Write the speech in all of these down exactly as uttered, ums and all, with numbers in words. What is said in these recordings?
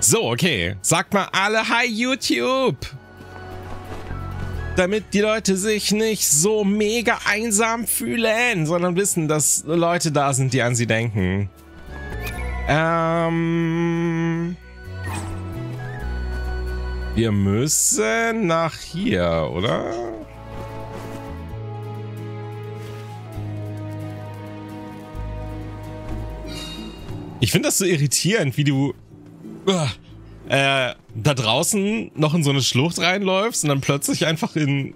So, okay. Sagt mal alle Hi YouTube. Damit die Leute sich nicht so mega einsam fühlen, sondern wissen, dass Leute da sind, die an sie denken. Ähm... Wir müssen nach hier, oder? Ich finde das so irritierend, wie du uh, äh, da draußen noch in so eine Schlucht reinläufst und dann plötzlich einfach in,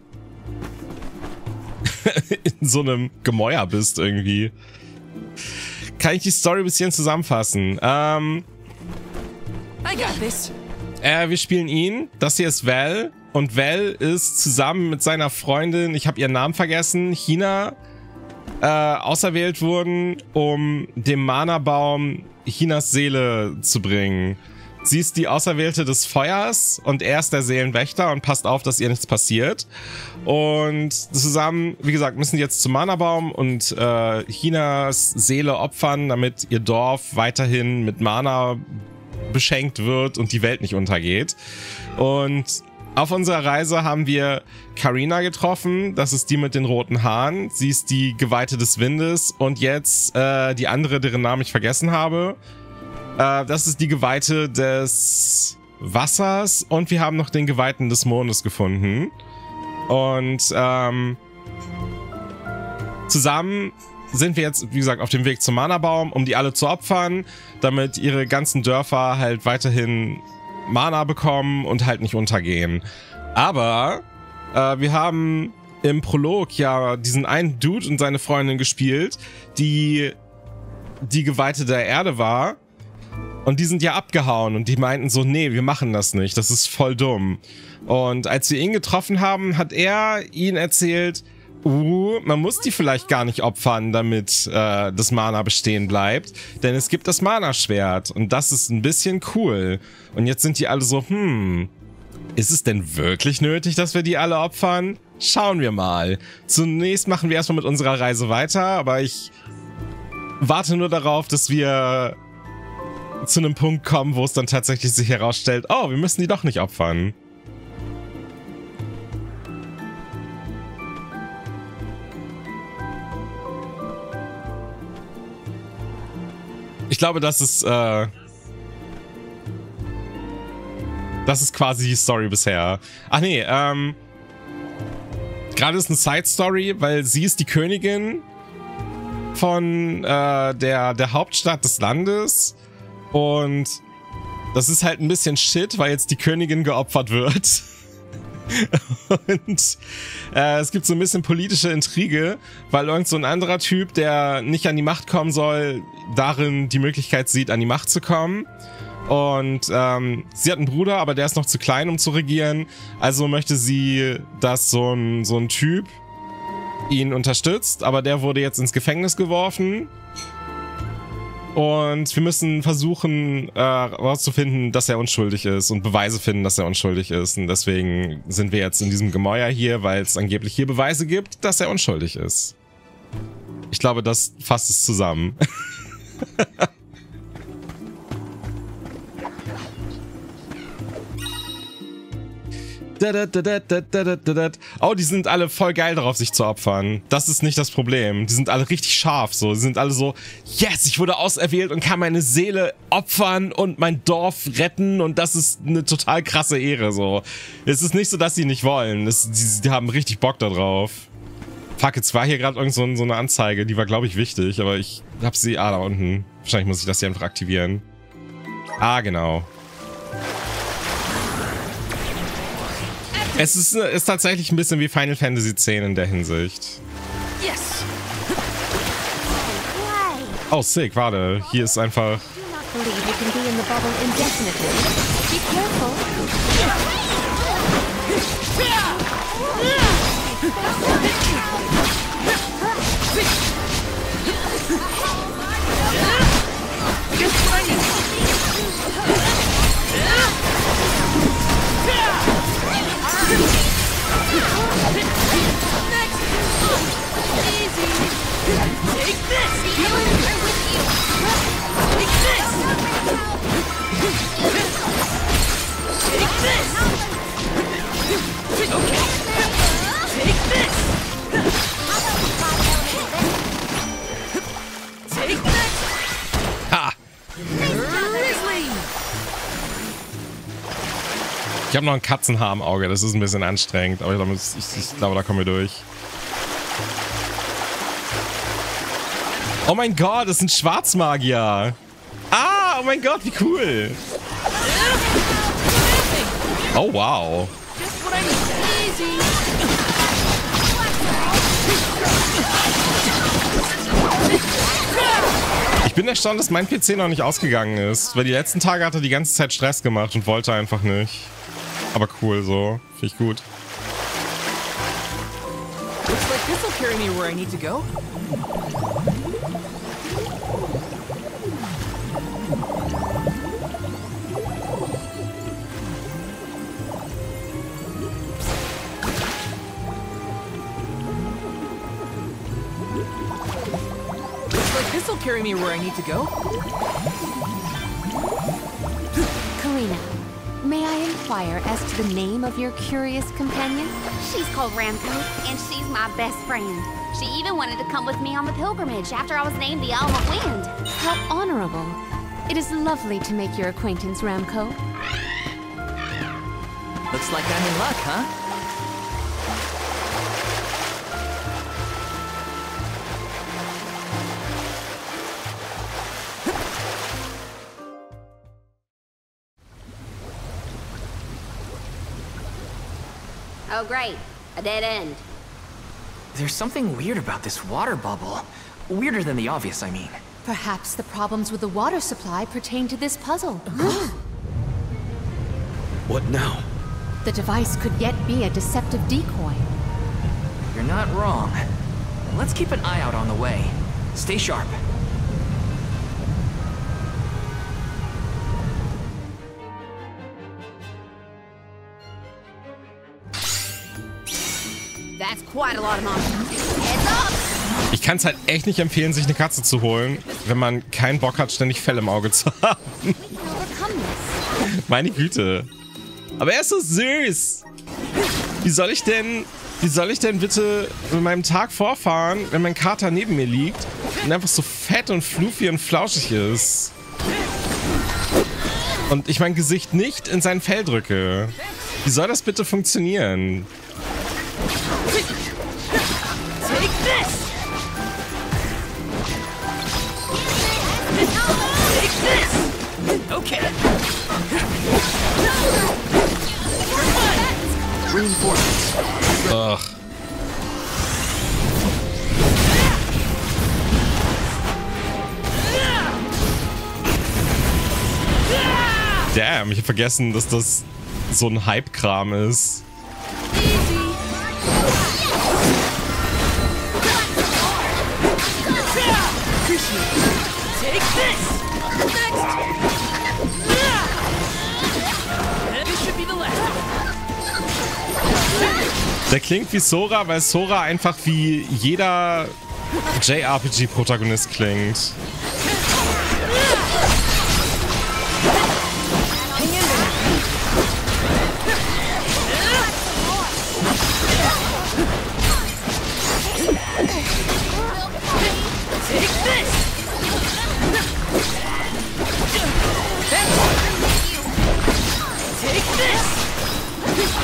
in so einem Gemäuer bist irgendwie. Kann ich die Story ein bisschen zusammenfassen? Ähm, I got this. Äh, wir spielen ihn. Das hier ist Val. Und Val ist zusammen mit seiner Freundin, ich habe ihren Namen vergessen, Hina, äh, auserwählt worden, um dem Mana-Baum Hinas Seele zu bringen. Sie ist die Auserwählte des Feuers und er ist der Seelenwächter und passt auf, dass ihr nichts passiert. Und zusammen, wie gesagt, müssen die jetzt zum Mana-Baum und äh, Hinas Seele opfern, damit ihr Dorf weiterhin mit Mana beschenkt wird und die Welt nicht untergeht. Und auf unserer Reise haben wir Karina getroffen. Das ist die mit den roten Haaren. Sie ist die Geweihte des Windes. Und jetzt äh, die andere, deren Namen ich vergessen habe. Äh, das ist die Geweihte des Wassers. Und wir haben noch den Geweihten des Mondes gefunden. Und ähm, zusammen sind wir jetzt, wie gesagt, auf dem Weg zum Mana-Baum, um die alle zu opfern, damit ihre ganzen Dörfer halt weiterhin Mana bekommen und halt nicht untergehen. Aber äh, wir haben im Prolog ja diesen einen Dude und seine Freundin gespielt, die die Geweihte der Erde war. Und die sind ja abgehauen und die meinten so, nee, wir machen das nicht, das ist voll dumm. Und als wir ihn getroffen haben, hat er ihnen erzählt, Uh, man muss die vielleicht gar nicht opfern, damit äh, das Mana bestehen bleibt. Denn es gibt das Mana-Schwert. Und das ist ein bisschen cool. Und jetzt sind die alle so, hm, ist es denn wirklich nötig, dass wir die alle opfern? Schauen wir mal. Zunächst machen wir erstmal mit unserer Reise weiter. Aber ich warte nur darauf, dass wir zu einem Punkt kommen, wo es dann tatsächlich sich herausstellt, oh, wir müssen die doch nicht opfern. Ich glaube, das ist, äh, das ist quasi die Story bisher. Ach nee, ähm, gerade ist eine Side-Story, weil sie ist die Königin von äh, der, der Hauptstadt des Landes und das ist halt ein bisschen Shit, weil jetzt die Königin geopfert wird. Und äh, es gibt so ein bisschen politische Intrige, weil irgend so ein anderer Typ, der nicht an die Macht kommen soll, darin die Möglichkeit sieht, an die Macht zu kommen. Und ähm, sie hat einen Bruder, aber der ist noch zu klein, um zu regieren. Also möchte sie, dass so ein, so ein Typ ihn unterstützt, aber der wurde jetzt ins Gefängnis geworfen. Und wir müssen versuchen, äh, herauszufinden, dass er unschuldig ist und Beweise finden, dass er unschuldig ist. Und deswegen sind wir jetzt in diesem Gemäuer hier, weil es angeblich hier Beweise gibt, dass er unschuldig ist. Ich glaube, das fasst es zusammen. Oh, die sind alle voll geil darauf, sich zu opfern. Das ist nicht das Problem. Die sind alle richtig scharf so. Die sind alle so, yes, ich wurde auserwählt und kann meine Seele opfern und mein Dorf retten und das ist eine total krasse Ehre so. Es ist nicht so, dass sie nicht wollen. Es, die, die haben richtig Bock da drauf. Fuck, jetzt war hier gerade irgend so, so eine Anzeige. Die war, glaube ich, wichtig, aber ich hab sie... Ah, da unten. Wahrscheinlich muss ich das hier einfach aktivieren. Ah, genau. Es ist, ist tatsächlich ein bisschen wie Final Fantasy X in der Hinsicht. Yes. Oh, sick, warte. Hier ist einfach... Ha! Ich habe noch ein Katzenhaar im Auge, das ist ein bisschen anstrengend, aber ich glaube, ich, ich glaube, da kommen wir durch. Oh mein Gott, das sind Schwarzmagier. Ah, oh mein Gott, wie cool. Oh, wow. Ich bin erstaunt, dass mein P C noch nicht ausgegangen ist, weil die letzten Tage hat er die ganze Zeit Stress gemacht und wollte einfach nicht. Aber cool so, finde ich gut. Looks like this'll carry me where I need to go. Looks like this'll carry me where I need to go. Karina, may I inquire as to the name of your curious companion? She's called Ramco, and she's my best friend. She even wanted to come with me on the pilgrimage after I was named the Owl of Wind. How honorable. It is lovely to make your acquaintance, Ramco. Looks like I'm in luck, huh? Oh great, a dead end. There's something weird about this water bubble. Weirder than the obvious, I mean. Perhaps the problems with the water supply pertain to this puzzle. What now? The device could yet be a deceptive decoy. You're not wrong. Let's keep an eye out on the way. Stay sharp. That's quite a lot of monsters. Heads up! Ich kann es halt echt nicht empfehlen, sich eine Katze zu holen, wenn man keinen Bock hat, ständig Fell im Auge zu haben. Meine Güte. Aber er ist so süß. Wie soll ich denn, wie soll ich denn bitte mit meinem Tag vorfahren, wenn mein Kater neben mir liegt und einfach so fett und fluffy und flauschig ist? Und ich mein Gesicht nicht in sein Fell drücke. Wie soll das bitte funktionieren? Take this! Take this! Okay. Reinforcements. Ugh. Damn, ich hab vergessen, dass das so ein Hype-Kram ist. Take this! Next! This should be the last of it. Der klingt wie Sora, weil Sora einfach wie jeder J R P G-Protagonist klingt. Take this! Take this!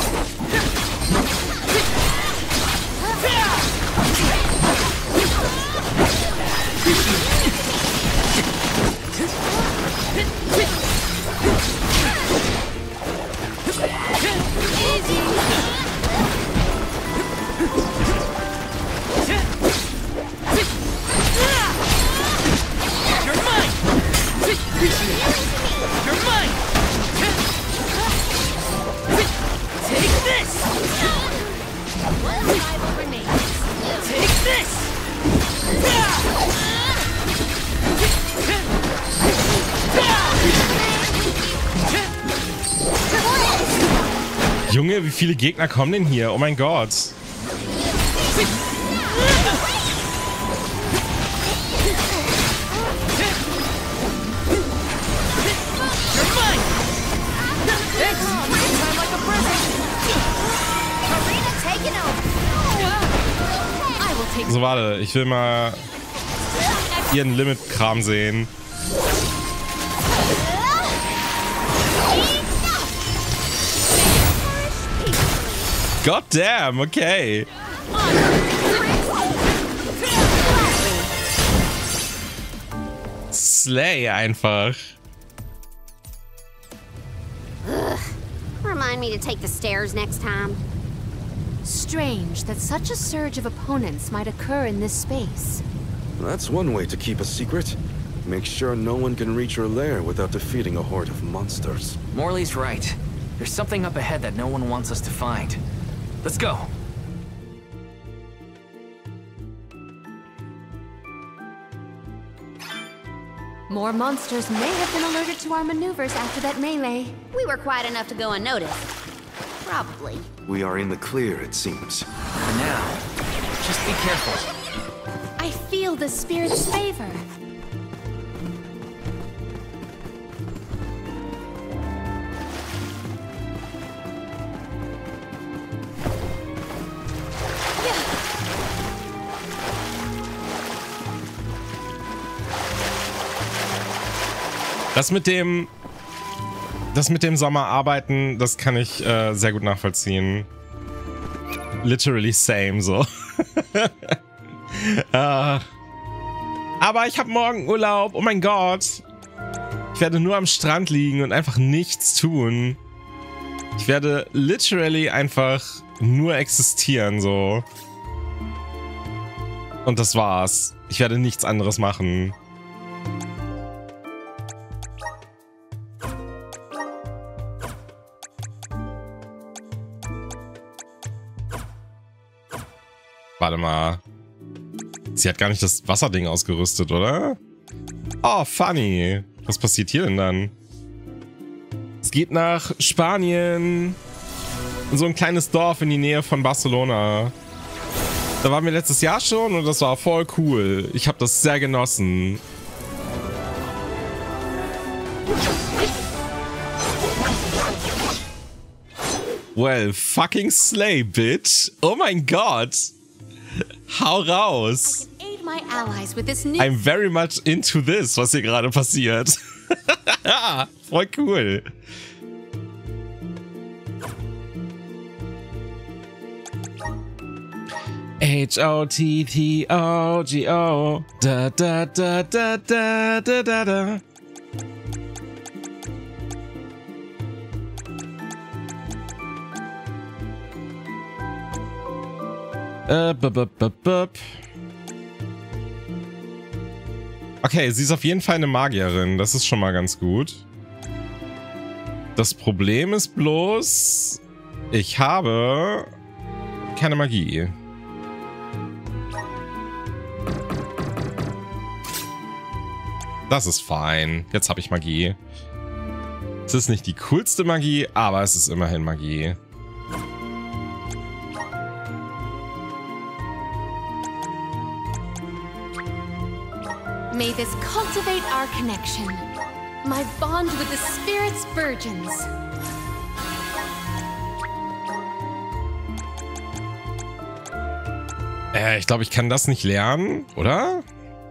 You're mine! You're mine! Take this! Take this! Junge, wie viele Gegner kommen denn hier? Oh mein Gott. You're mine! Thanks! So, warte, ich will mal ihren Limit-Kram sehen. God damn, okay. Slay einfach. Ugh. Remind me to take the stairs next time. Strange that such a surge of opponents might occur in this space. That's one way to keep a secret. Make sure no one can reach your lair without defeating a horde of monsters. Morley's right. There's something up ahead that no one wants us to find. Let's go. More monsters may have been alerted to our maneuvers after that melee. We were quiet enough to go unnoticed. Probably. We are in the clear, it seems. For now, just be careful. I feel the spirit's favor. Das mit dem, das mit dem Sommerarbeiten, das kann ich äh, sehr gut nachvollziehen. Literally same, so. uh, aber ich habe morgen Urlaub, oh mein Gott. Ich werde nur am Strand liegen und einfach nichts tun. Ich werde literally einfach nur existieren, so. Und das war's. Ich werde nichts anderes machen. Warte mal. Sie hat gar nicht das Wasserding ausgerüstet, oder? Oh, funny. Was passiert hier denn dann? Es geht nach Spanien. In so ein kleines Dorf in die Nähe von Barcelona. Da waren wir letztes Jahr schon und das war voll cool. Ich habe das sehr genossen. Well, fucking slay, bitch. Oh mein Gott. Hau raus. I'm very much into this, was hier gerade passiert. Voll cool. H O T T O G O Da da da da da da da da. Äh, bup, bup, bup, bup. Okay, sie ist auf jeden Fall eine Magierin. Das ist schon mal ganz gut. Das Problem ist bloß, ich habe keine Magie. Das ist fein. Jetzt habe ich Magie. Es ist nicht die coolste Magie, aber es ist immerhin Magie. May this cultivate our connection. My bond with the spirit's virgins. Äh, ich glaube, ich kann das nicht lernen, oder?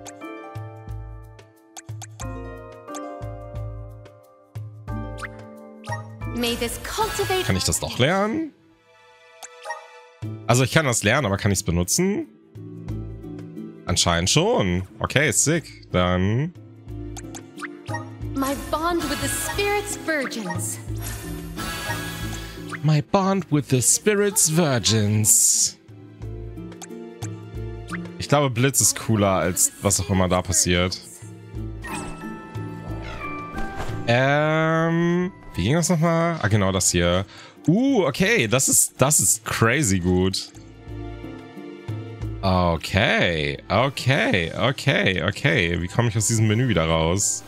May this cultivate. Kann ich das doch lernen? Also ich kann das lernen, aber kann ich es benutzen? Anscheinend schon. Okay, sick. Dann... My bond with the spirit's virgins. My bond with the spirit's virgins. Ich glaube, Blitz ist cooler als was auch immer da passiert. Ähm... Wie ging das nochmal? Ah, genau das hier. Uh, okay. Das ist, das ist crazy gut. Okay. Okay. Okay. Okay. Wie komme ich aus diesem Menü wieder raus?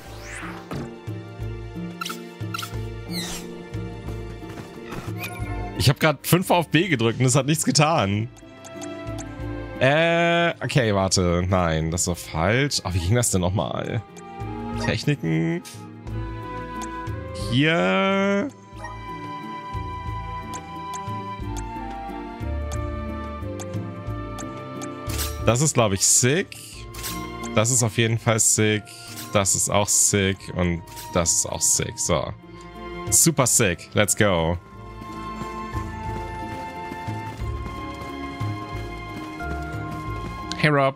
Ich habe gerade fünf auf B gedrückt und es hat nichts getan. Äh, okay, warte. Nein, das war falsch. Aber wie ging das denn nochmal? Techniken... Hier. Das ist, glaube ich, sick. Das ist auf jeden Fall sick. Das ist auch sick. Und das ist auch sick. So. Super sick. Let's go. Hey, Rob.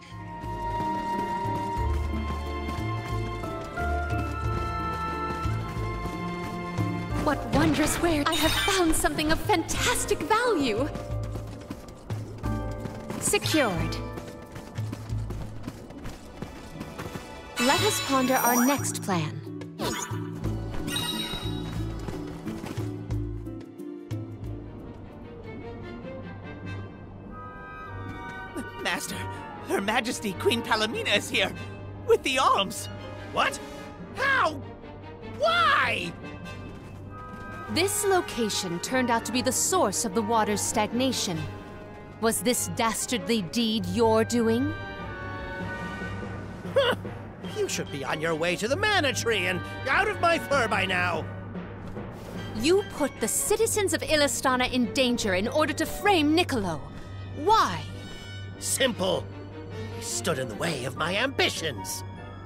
What wondrous ware! I have found something of fantastic value! Secured. Let us ponder our next plan. Master, Her Majesty Queen Palomina is here with the alms. What? How? Why? This location turned out to be the source of the water's stagnation. Was this dastardly deed your doing? Huh. You should be on your way to the Mana Tree and out of my fur by now. You put the citizens of Illistana in danger in order to frame Niccolo. Why? Simple. He stood in the way of my ambitions.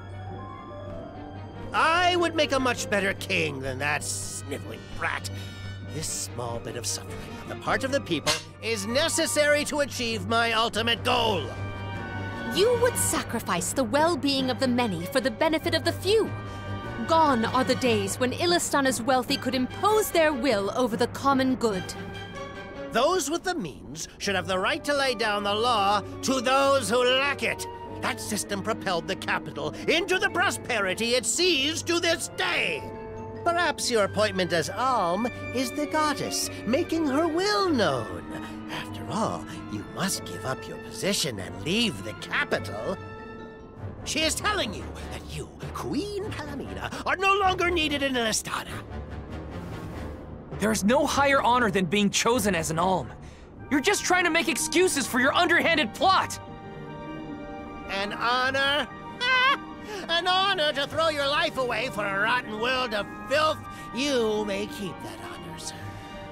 I would make a much better king than that sniveling brat. This small bit of suffering on the part of the people is necessary to achieve my ultimate goal. You would sacrifice the well-being of the many for the benefit of the few. Gone are the days when Illistana's wealthy could impose their will over the common good. Those with the means should have the right to lay down the law to those who lack it. That system propelled the capital into the prosperity it sees to this day. Perhaps your appointment as Alm is the goddess, making her will known. After all, you must give up your position and leave the capital. She is telling you that you, Queen Palomina, are no longer needed in Illistana. There's no higher honor than being chosen as an alm. You're just trying to make excuses for your underhanded plot. An honor? An honor to throw your life away for a rotten world of filth? You may keep that honor, sir.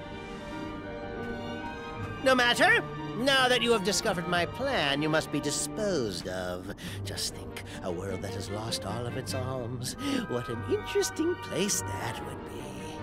No matter. Now that you have discovered my plan, you must be disposed of. Just think, a world that has lost all of its alms. What an interesting place that would be.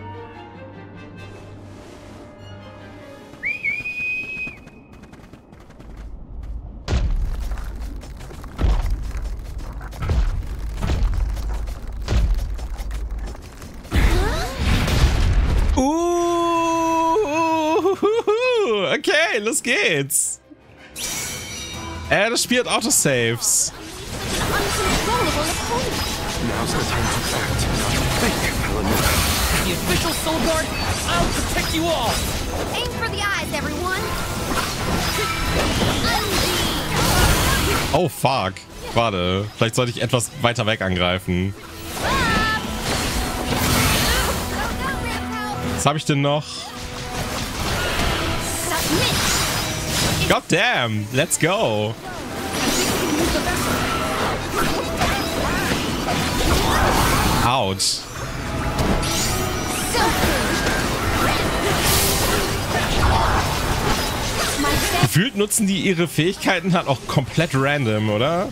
Okay, los geht's. Äh, das spielt Autosaves. Now's the time to act, not think, Palomina. The official Soul Guard, I'll protect you all. Aim for the eyes, everyone. Oh, fuck. Warte, vielleicht sollte ich etwas weiter weg angreifen. Was habe ich denn noch? God damn, let's go. Ouch. Gefühlt nutzen die ihre Fähigkeiten halt auch komplett random, oder?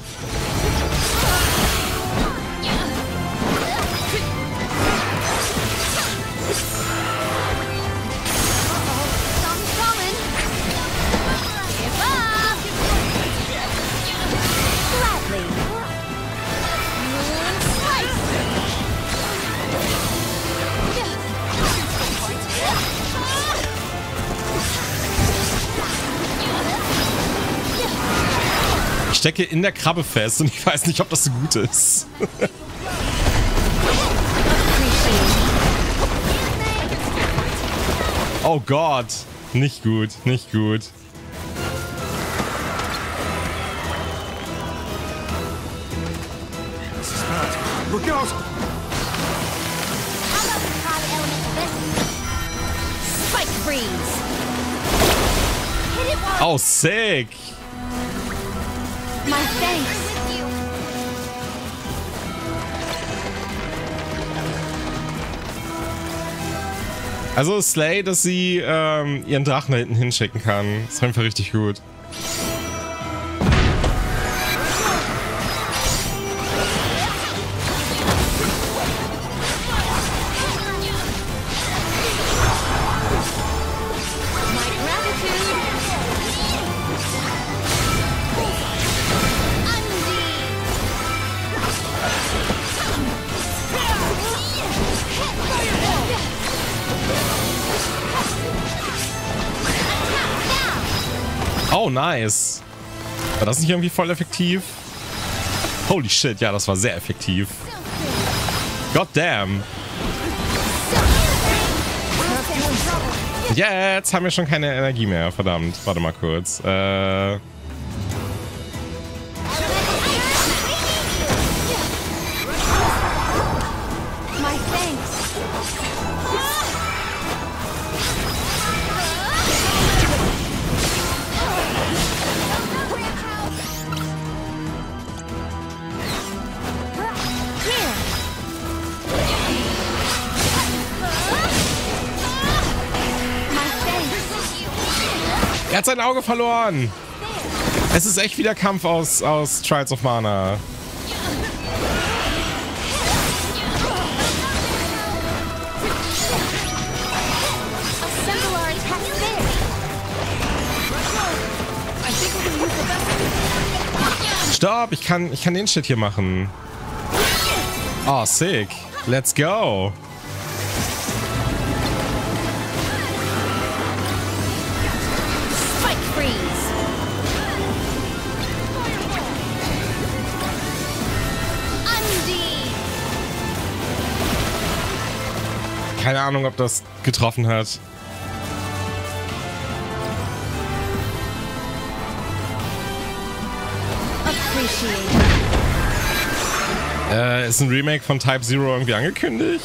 Ich stecke in der Krabbe fest und ich weiß nicht, ob das so gut ist. Oh Gott. Nicht gut, nicht gut. Look out! Spike freeze. Hit it while Oh, sick. My thanks. Also Slay, dass sie ähm, ihren Drachen da hinten hinschicken kann. Das ist einfach richtig gut. Oh, nice. War das nicht irgendwie voll effektiv? Holy shit, ja, das war sehr effektiv. God damn. Jetzt haben wir schon keine Energie mehr, verdammt. Warte mal kurz. Äh... Er hat sein Auge verloren. Es ist echt wieder Kampf aus, aus Trials of Mana. Stopp, ich kann, ich kann den Shit hier machen. Oh, sick. Let's go. Keine Ahnung, ob das getroffen hat. Äh, ist ein Remake von Type Zero irgendwie angekündigt?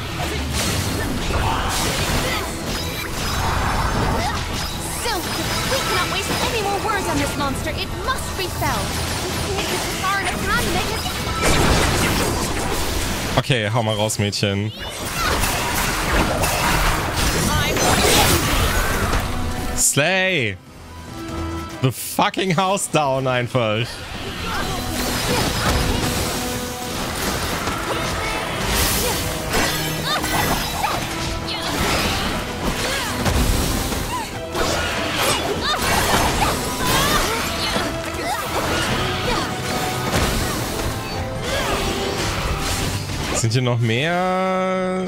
Okay, hau mal raus, Mädchen. Slay! The fucking house down einfach. Sind hier noch mehr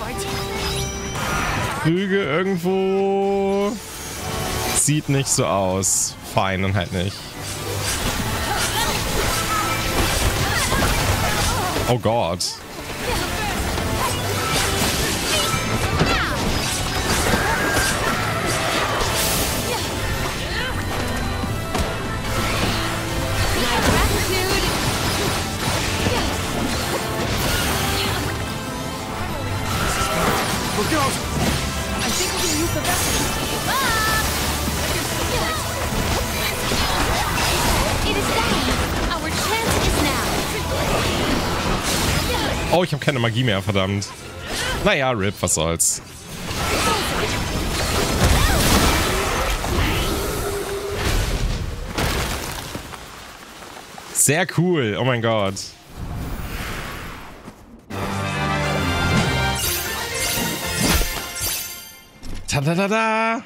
Krüge irgendwo? Sieht nicht so aus. Fein, dann halt nicht. Oh Gott. Look out! I think we can use the vessel. Oh, ich habe keine Magie mehr, verdammt. Naja, R I P, was soll's. Sehr cool, oh mein Gott. Ta-da-da-da!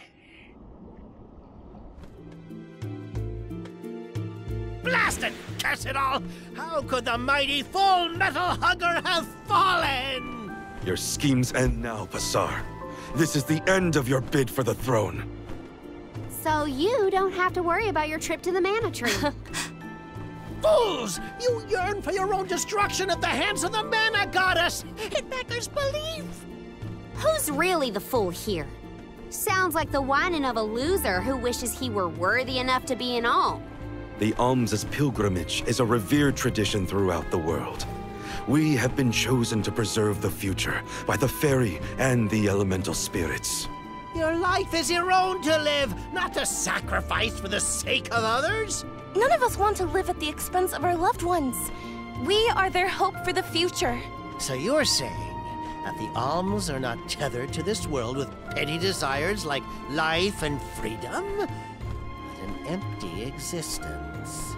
Blast it! Curse it all! How could the mighty Full Metal Hugger have fallen? Your schemes end now, Passar. This is the end of your bid for the throne. So you don't have to worry about your trip to the Mana Tree. Fools! You yearn for your own destruction at the hands of the Mana Goddess! It beggars belief! Who's really the fool here? Sounds like the whining of a loser who wishes he were worthy enough to be an alm. The alms' pilgrimage is a revered tradition throughout the world. We have been chosen to preserve the future by the fairy and the elemental spirits. Your life is your own to live, not to sacrifice for the sake of others. None of us want to live at the expense of our loved ones. We are their hope for the future. So you're saying that the alms are not tethered to this world with petty desires like life and freedom, but an empty existence.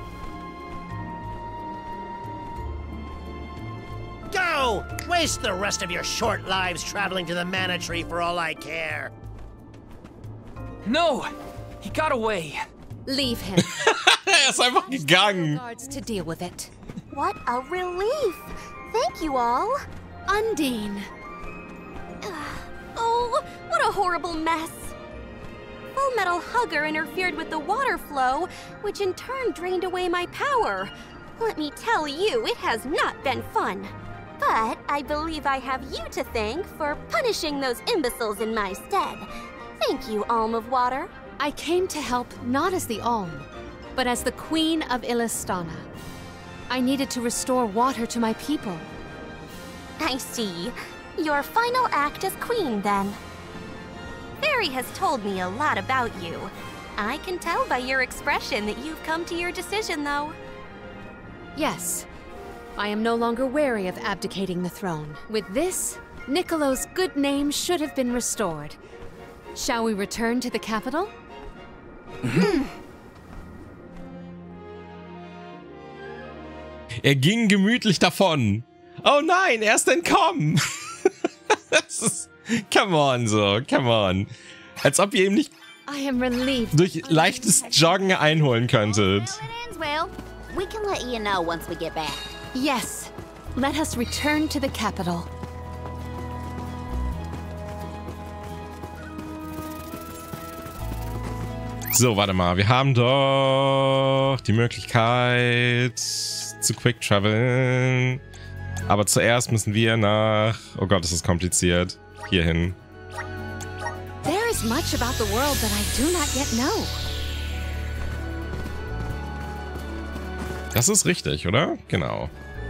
Go! Waste the rest of your short lives traveling to the Mana Tree for all I care. No! He got away. Leave him. Er ist einfach gegangen. Guards to deal with it. What a relief! Thank you all. Undine. Oh, what a horrible mess. tall metal hugger interfered with the water flow, which in turn drained away my power. Let me tell you, it has not been fun. But I believe I have you to thank for punishing those imbeciles in my stead. Thank you, Alm of Water. I came to help not as the Alm, but as the Queen of Illistana. I needed to restore water to my people. I see. Your final act as queen, then. Fairy has told me a lot about you. I can tell by your expression that you've come to your decision, though. Yes. I am no longer wary of abdicating the throne. With this, Niccolo's good name should have been restored. Shall we return to the capital? Er ging gemütlich davon. Oh nein, er ist entkommen. Das ist, come on, so, come on. Als ob ihr ihm nicht I am relieved. durch leichtes Joggen einholen könntet. Well, we can let you know once we get back. Yes. Let us return to the capital. So, warte mal. Wir haben doch die Möglichkeit zu Quick Traveln. Aber zuerst müssen wir nach... Oh Gott, das ist kompliziert. Hier hin. There is much about the world that I do not yet know. Das ist richtig, oder? Genau.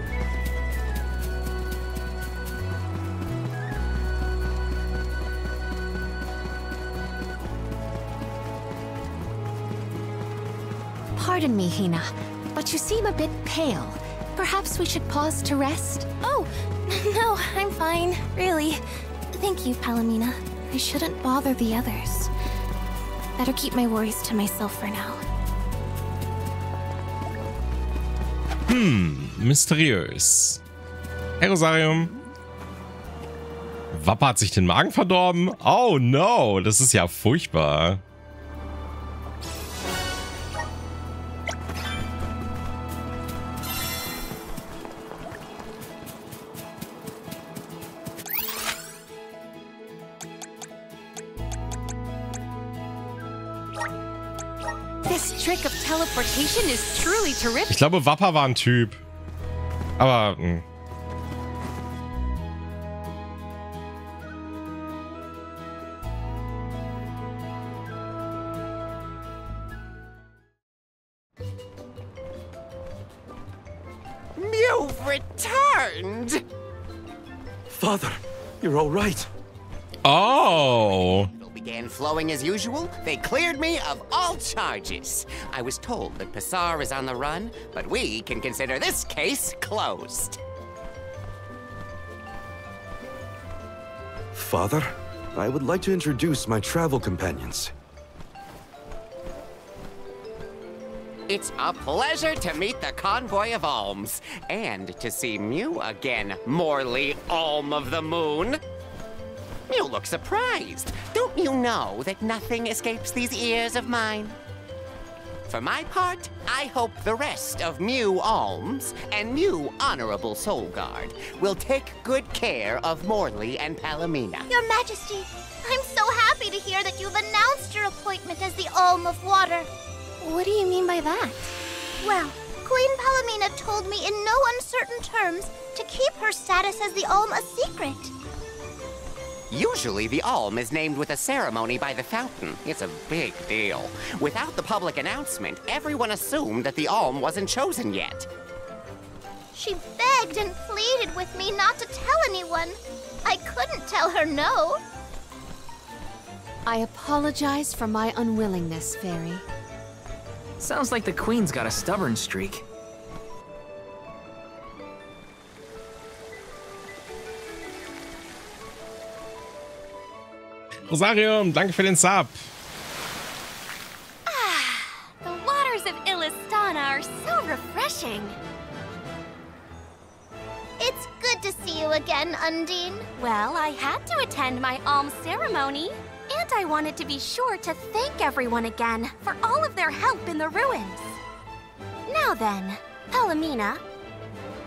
Pardon me, Hina, but you seem a bit pale. Perhaps we should pause to rest? Oh, no, I'm fine, really. Thank you, Palomina. I shouldn't bother the others. Better keep my worries to myself for now. Hm, mysteriös. Hey, Rosarium. Wappa hat sich den Magen verdorben? Oh no, das ist ja furchtbar. This trick of teleportation is truly terrific. Ich glaube, Wappa war ein Typ. Aber... Mh. You've returned! Father, you're all right. Oh! Began flowing as usual, they cleared me of all charges. I was told that Passar is on the run, but we can consider this case closed. Father, I would like to introduce my travel companions. It's a pleasure to meet the Convoy of Alms, and to see Mew again, Morley Alm of the Moon. You look surprised. Don't you know that nothing escapes these ears of mine? For my part, I hope the rest of Mew Alms and Mew Honorable Soul Guard will take good care of Morley and Palomina. Your Majesty, I'm so happy to hear that you've announced your appointment as the Alm of Water. What do you mean by that? Well, Queen Palomina told me in no uncertain terms to keep her status as the Alm a secret. Usually, the Alm is named with a ceremony by the fountain. It's a big deal. Without the public announcement, everyone assumed that the Alm wasn't chosen yet. She begged and pleaded with me not to tell anyone. I couldn't tell her no. I apologize for my unwillingness, Fairy. Sounds like the Queen's got a stubborn streak. Rosarium, danke für den Sub. Ah, the waters of Illistana are so refreshing. It's good to see you again, Undine. Well, I had to attend my alm ceremony, and I wanted to be sure to thank everyone again for all of their help in the ruins. Now then, Palomina,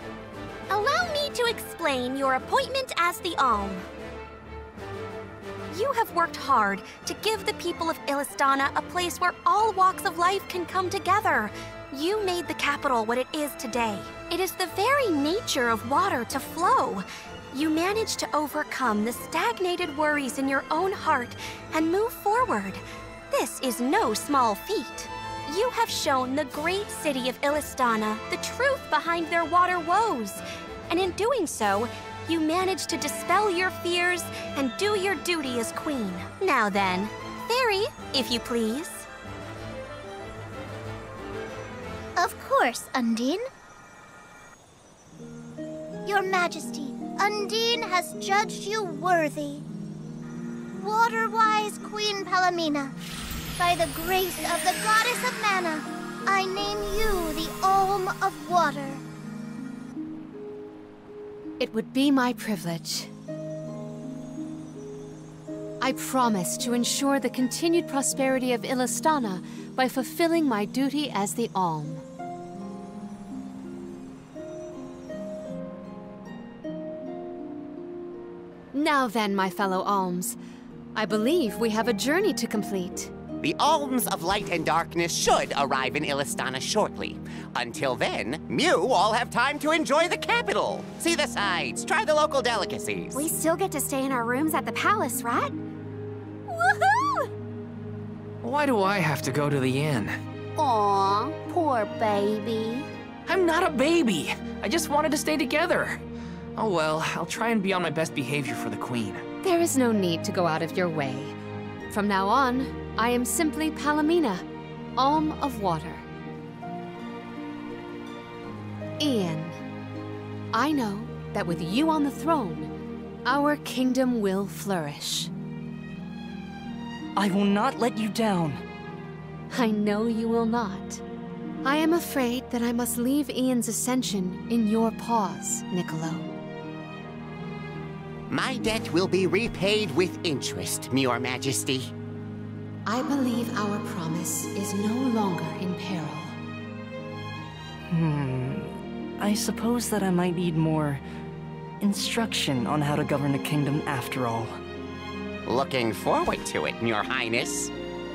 allow me to explain your appointment as the alm. You have worked hard to give the people of Illistana a place where all walks of life can come together. You made the capital what it is today. It is the very nature of water to flow. You managed to overcome the stagnated worries in your own heart and move forward. This is no small feat. You have shown the great city of Illistana the truth behind their water woes. And in doing so, you managed to dispel your fears and do your duty as queen. Now then, Fairy, if you please. Of course, Undine. Your Majesty, Undine has judged you worthy. Water-wise Queen Palamina, by the grace of the Goddess of Mana, I name you the Alm of Water. It would be my privilege. I promise to ensure the continued prosperity of Illistana by fulfilling my duty as the Alm. Now then, my fellow Alms, I believe we have a journey to complete. The Alms of Light and Darkness should arrive in Illistana shortly. Until then, Mew all have time to enjoy the capital. See the sights, try the local delicacies. We still get to stay in our rooms at the palace, right? Woohoo! Why do I have to go to the inn? Aw, poor baby. I'm not a baby. I just wanted to stay together. Oh well, I'll try and be on my best behavior for the queen. There is no need to go out of your way. From now on, I am simply Palamina, Alm of Water. Ian, I know that with you on the throne, our kingdom will flourish. I will not let you down. I know you will not. I am afraid that I must leave Ian's ascension in your paws, Niccolo. My debt will be repaid with interest, Your Majesty. I believe our promise is no longer in peril. Hmm. I suppose that I might need more instruction on how to govern a kingdom after all. Looking forward to it, Your Highness.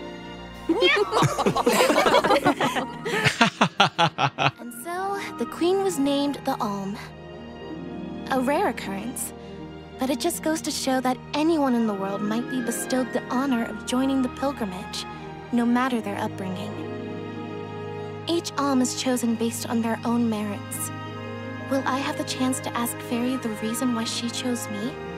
And so, the queen was named the Alm. A rare occurrence, but it just goes to show that anyone in the world might be bestowed the honor of joining the pilgrimage, no matter their upbringing. Each Alm is chosen based on their own merits. Will I have the chance to ask Fairy the reason why she chose me?